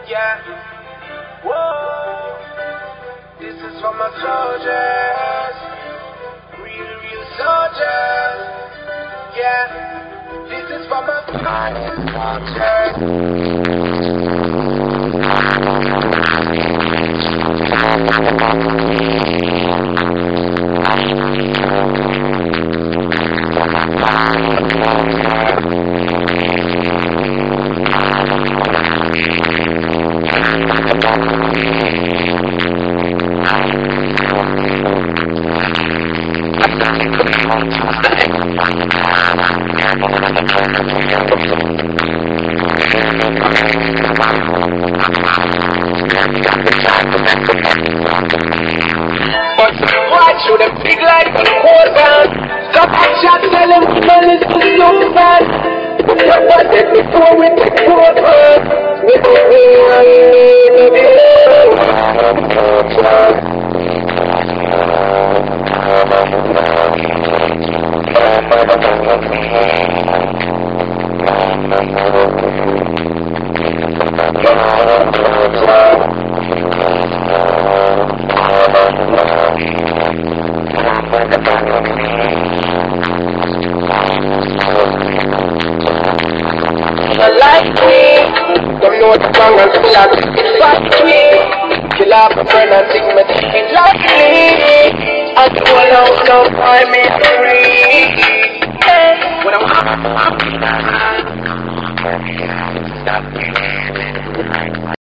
Yeah. Whoa. This is for my soldiers. Real soldiers. Yeah. This is for my But watch you them big like a quarter. Come action, tell them man is too young man. What did before we take over? We like me, don't know what's wrong and still I it's like me. Kill off a friend and think me it's like me. I don't know, don't find me free. When I'm